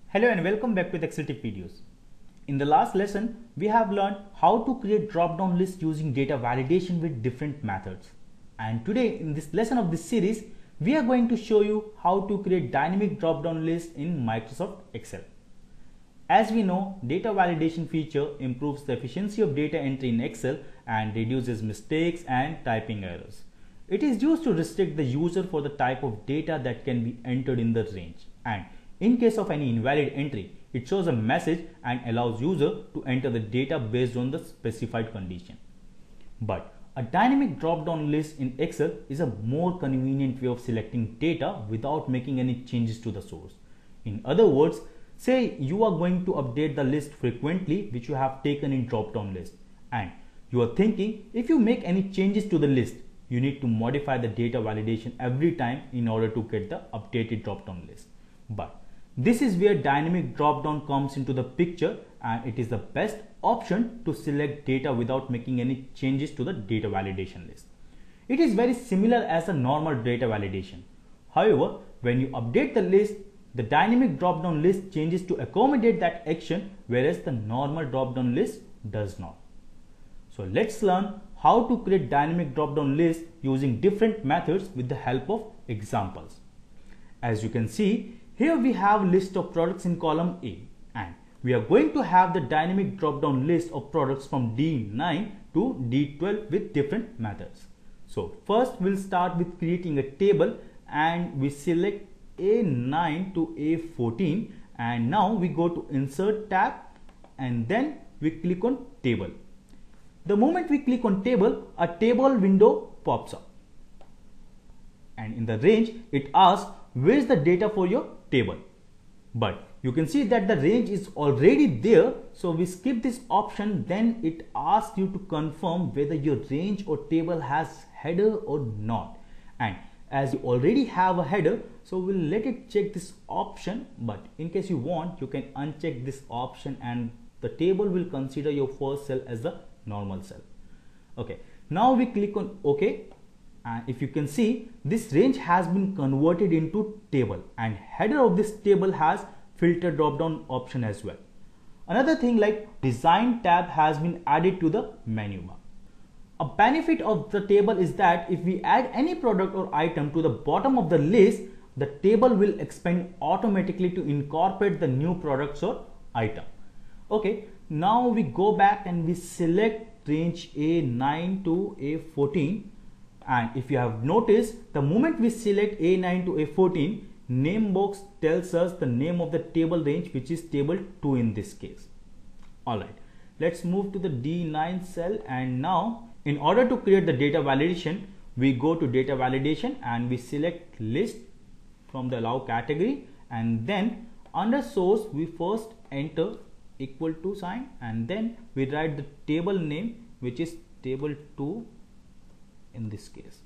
Hello and welcome back to the Excel Tip videos. In the last lesson, we have learned how to create drop-down lists using data validation with different methods. And today in this lesson of this series, we are going to show you how to create dynamic drop-down lists in Microsoft Excel. As we know, data validation feature improves the efficiency of data entry in Excel and reduces mistakes and typing errors. It is used to restrict the user for the type of data that can be entered in the range, and in case of any invalid entry, it shows a message and allows user to enter the data based on the specified condition. But a dynamic drop-down list in Excel is a more convenient way of selecting data without making any changes to the source. In other words, say you are going to update the list frequently which you have taken in drop-down list, and you are thinking if you make any changes to the list, you need to modify the data validation every time in order to get the updated drop-down list. But this is where dynamic drop-down comes into the picture, and it is the best option to select data without making any changes to the data validation list. It is very similar as a normal data validation. However, when you update the list, the dynamic drop-down list changes to accommodate that action, whereas the normal drop-down list does not. So let's learn how to create dynamic drop-down lists using different methods with the help of examples. As you can see, here we have a list of products in column A, and we are going to have the dynamic drop-down list of products from D9 to D12 with different methods. So first we'll start with creating a table, and we select A9 to A14, and now we go to Insert tab and then we click on Table. The moment we click on Table, a table window pops up, and in the range it asks where is the data for your table. But you can see that the range is already there, so we skip this option. Then it asks you to confirm whether your range or table has header or not, and as you already have a header, so we'll let it check this option. But in case you want, you can uncheck this option and the table will consider your first cell as the normal cell. Okay, now we click on OK, and if you can see, this range has been converted into table, and header of this table has filter drop down option as well. Another thing, like design tab has been added to the menu bar. A benefit of the table is that if we add any product or item to the bottom of the list, the table will expand automatically to incorporate the new products or item. Okay, now we go back and we select range A9 to A14, and if you have noticed, the moment we select A9 to A14, name box tells us the name of the table range, which is table 2 in this case. Alright, let's move to the D9 cell, and now in order to create the data validation, we go to data validation and we select list from the allow category, and then under source we first enter equal to sign, and then we write the table name, which is table 2 in this case.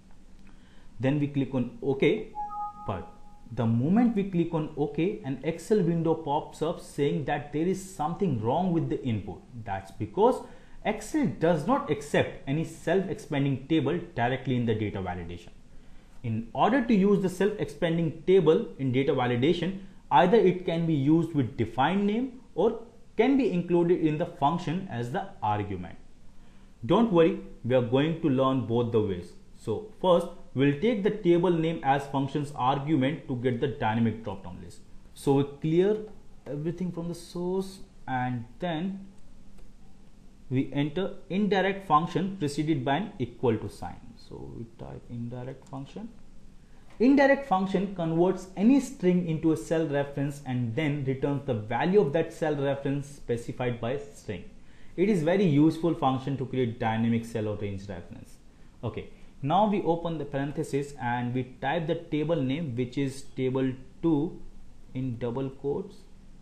Then we click on OK, but the moment we click on OK, an Excel window pops up saying that there is something wrong with the input. That's because Excel does not accept any self-expanding table directly in the data validation. In order to use the self-expanding table in data validation, either it can be used with defined name or can be included in the function as the argument. Don't worry, we are going to learn both the ways. So first we'll take the table name as function's argument to get the dynamic drop-down list. So we clear everything from the source, and then we enter indirect function preceded by an equal to sign. So we type indirect function. Indirect function converts any string into a cell reference and then returns the value of that cell reference specified by string. It is very useful function to create dynamic cell or range reference. Okay, now we open the parenthesis and we type the table name, which is table 2 in double quotes,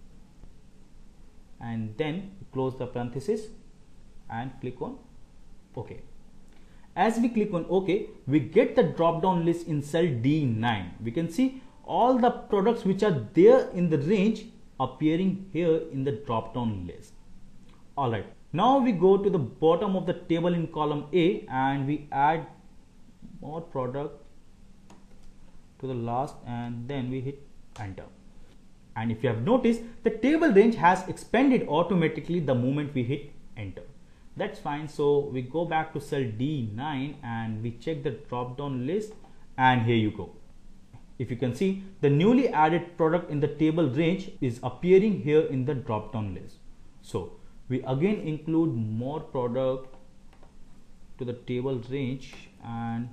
and then close the parenthesis and click on OK. As we click on OK, we get the drop down list in cell D9. We can see all the products which are there in the range appearing here in the drop down list. Alright, now we go to the bottom of the table in column A and we add more product to the last, and then we hit enter. And if you have noticed, the table range has expanded automatically the moment we hit enter. That's fine. So we go back to cell D9 and we check the drop down list, and here you go. If you can see, the newly added product in the table range is appearing here in the drop down list. So we again include more product to the table range, and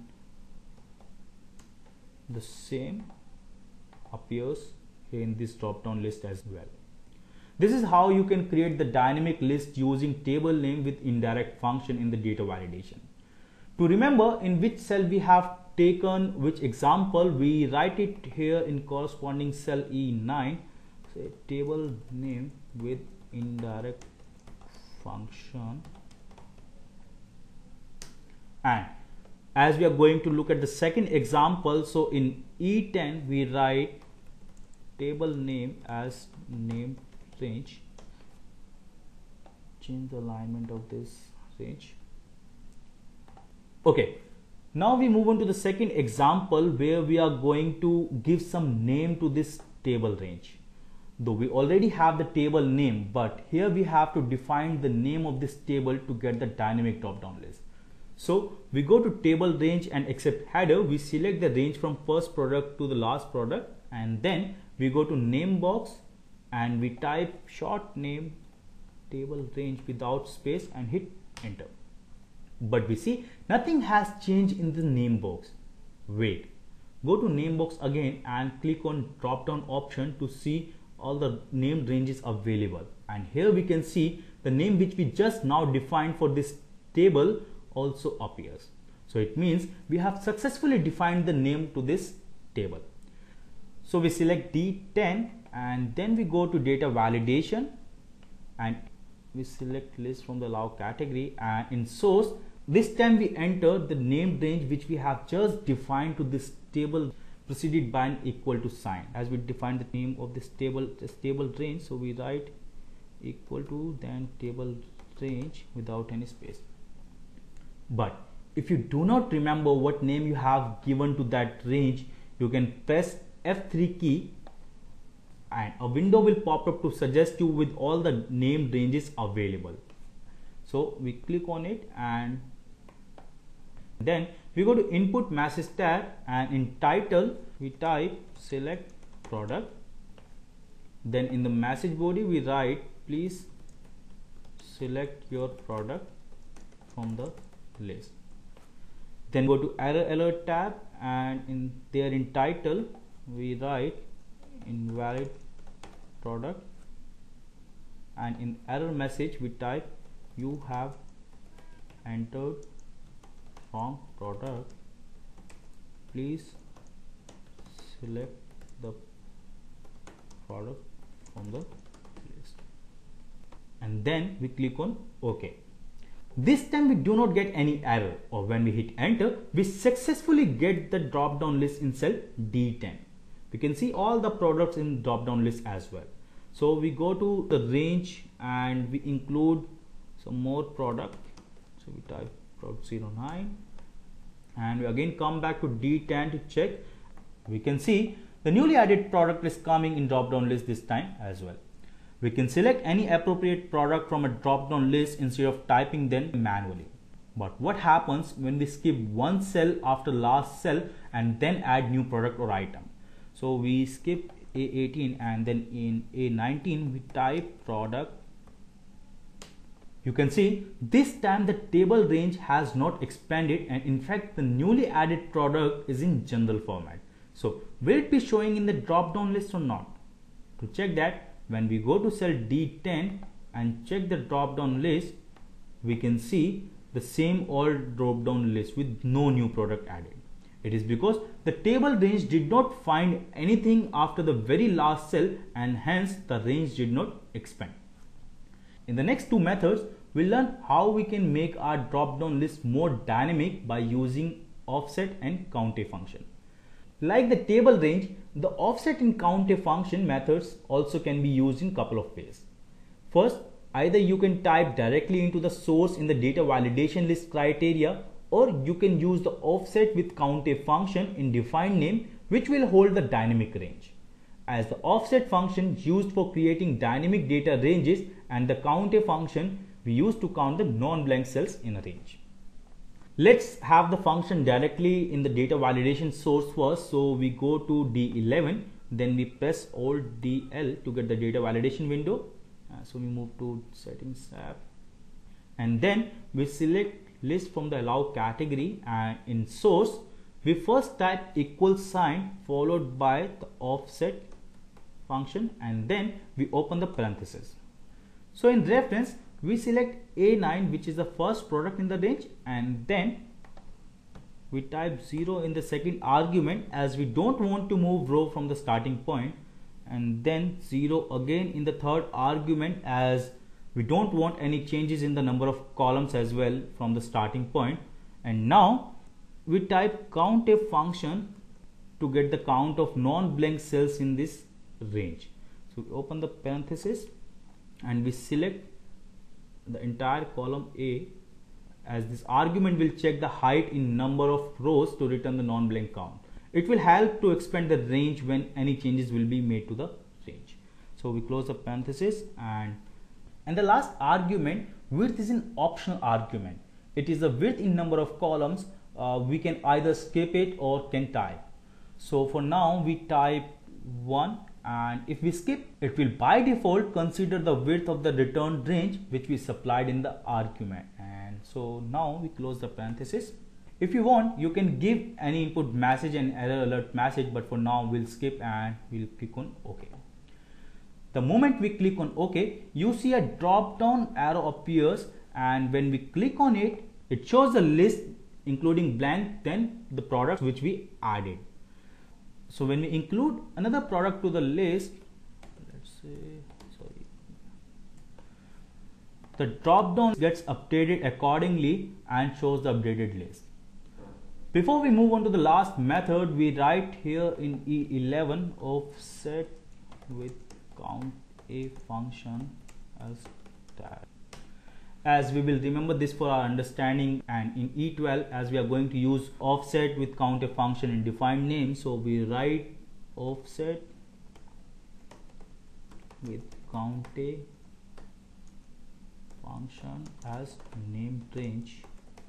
the same appears here in this drop down list as well. This is how you can create the dynamic list using table name with indirect function in the data validation. To remember in which cell we have taken which example, we write it here in corresponding cell E9, say table name with indirect function. And as we are going to look at the second example, so in E10 we write table name as name range. Change the alignment of this range. Okay, now we move on to the second example where we are going to give some name to this table range. Though we already have the table name, but here we have to define the name of this table to get the dynamic drop down list. So we go to table range and accept header, we select the range from first product to the last product, and then we go to name box and we type short name table range without space and hit enter. But we see nothing has changed in the name box. Wait, go to name box again and click on drop down option to see all the named ranges available, and here we can see the name which we just now defined for this table also appears. So it means we have successfully defined the name to this table. So we select D10 and then we go to data validation and we select list from the allow category, and in source this time we enter the named range which we have just defined to this table preceded by an equal to sign. As we define the name of this table range, so we write equal to then table range without any space. But if you do not remember what name you have given to that range, you can press F3 key and a window will pop up to suggest you with all the named ranges available. So we click on it and then we go to input message tab, and in title we type select product. Then in the message body we write please select your product from the list. Then go to error alert tab, and in title we write invalid product, and in error message we type you have entered wrong product, please select the product from the list, and then we click on OK. This time we do not get any error, or when we hit enter we successfully get the drop down list in cell D10. We can see all the products in drop down list as well. So we go to the range and we include some more product, so we type product 09 and we again come back to D10 to check. We can see the newly added product is coming in drop down list this time as well. We can select any appropriate product from a drop down list instead of typing them manually. But what happens when we skip one cell after last cell and then add new product or item? So we skip A18 and then in A19 we type product. You can see this time the table range has not expanded, and in fact the newly added product is in general format. So will it be showing in the drop down list or not? To check that, when we go to cell D10 and check the drop down list, we can see the same old drop down list with no new product added. It is because the table range did not find anything after the very last cell, and hence the range did not expand. In the next two methods, we'll learn how we can make our drop down list more dynamic by using offset and count a function. Like the table range, the offset and count a function methods also can be used in a couple of ways. First, either you can type directly into the source in the data validation list criteria, or you can use the offset with count a function in defined name which will hold the dynamic range. as the offset function used for creating dynamic data ranges and the count a function we use to count the non-blank cells in a range. Let's have the function directly in the data validation source first. So we go to D11, then we press Alt DL to get the data validation window. So we move to settings tab, and then we select list from the allow category, and in source we first type equal sign followed by the offset function, and then we open the parenthesis. So in reference we select A9, which is the first product in the range, and then we type 0 in the second argument as we don't want to move row from the starting point, and then 0 again in the third argument as we don't want any changes in the number of columns as well from the starting point. And now we type count a function to get the count of non-blank cells in this range. So we open the parenthesis and we select the entire column A, as this argument will check the height in number of rows to return the non-blank count. It will help to expand the range when any changes will be made to the range. So we close the parenthesis, and the last argument, width, is an optional argument. It is the width in number of columns. We can either skip it or can type. So for now we type 1, and if we skip, it will by default consider the width of the returned range which we supplied in the argument. And so now we close the parenthesis. If you want, you can give any input message and error alert message, but for now we'll skip and we'll click on OK. The moment we click on OK, you see a drop down arrow appears, and when we click on it, it shows the list including blank, then the products which we added. So when we include another product to the list, let's say, the drop down gets updated accordingly and shows the updated list. Before we move on to the last method, we write here in E11 offset with count a function as tab, as we will remember this for our understanding. And in E12, as we are going to use offset with count a function in defined name, so we write offset with count a function as named range.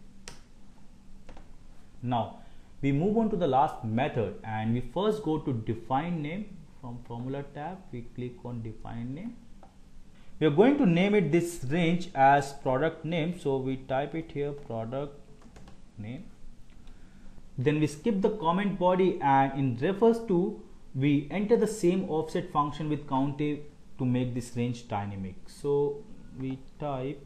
Now we move on to the last method, and we first go to define name. From formula tab we click on define name. We are going to name it this range as product name, so we type it here, product name. Then we skip the comment body, and in refers to we enter the same offset function with count a to make this range dynamic. So we type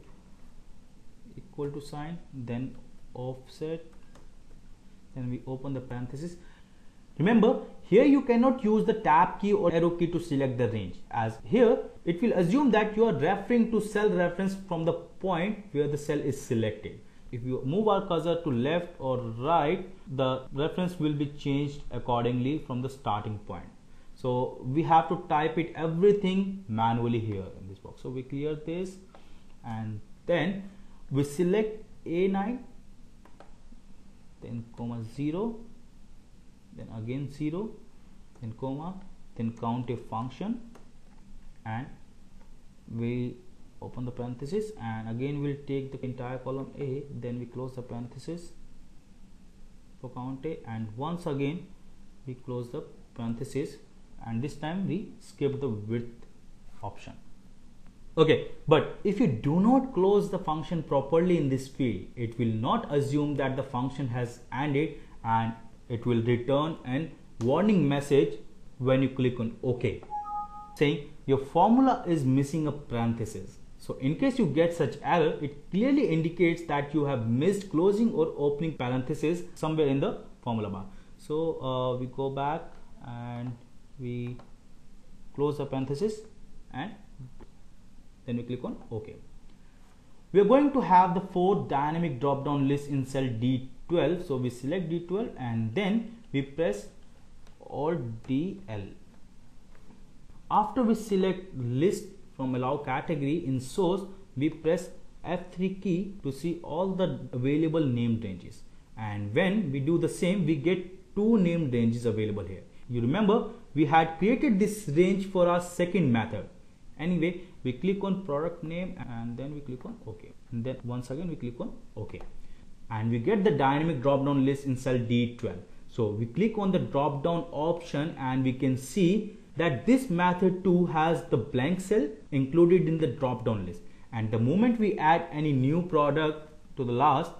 equal to sign, then offset, then we open the parenthesis. Remember, here you cannot use the tab key or arrow key to select the range, as here it will assume that you are referring to cell reference from the point where the cell is selected. If you move our cursor to left or right, the reference will be changed accordingly from the starting point. So we have to type it everything manually here in this box. So we clear this, and then we select A9, then comma 0, then again 0, then comma, then count a function, and we open the parenthesis, and again we'll take the entire column A, then we close the parenthesis for count a, and once again we close the parenthesis, and this time we skip the width option. Okay, but if you do not close the function properly in this field, it will not assume that the function has ended, and it will return an warning message when you click on OK, saying your formula is missing a parenthesis. So in case you get such error, it clearly indicates that you have missed closing or opening parenthesis somewhere in the formula bar. So we go back and we close the parenthesis, and then we click on OK. We are going to have the 4 dynamic drop down list in cell D12. So we select D12 and then we press Alt DL. After we select list from allow category in source, we press F3 key to see all the available named ranges. And when we do the same, we get 2 named ranges available here. You remember, we had created this range for our second method. Anyway, we click on product name and then we click on OK. And then once again we click on OK. And we get the dynamic drop down list in cell D12. So we click on the drop down option and we can see that this method too has the blank cell included in the drop down list. And the moment we add any new product to the last,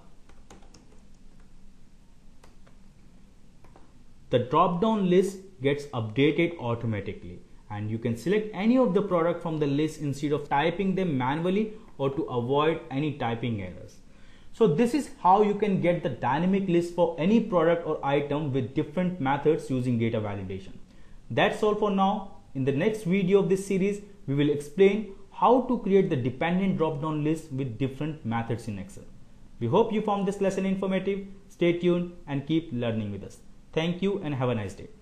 the drop down list gets updated automatically, and you can select any of the product from the list instead of typing them manually or to avoid any typing errors. So this is how you can get the dynamic list for any product or item with different methods using data validation. That's all for now. In the next video of this series, we will explain how to create the dependent drop-down list with different methods in Excel. We hope you found this lesson informative. Stay tuned and keep learning with us. Thank you and have a nice day.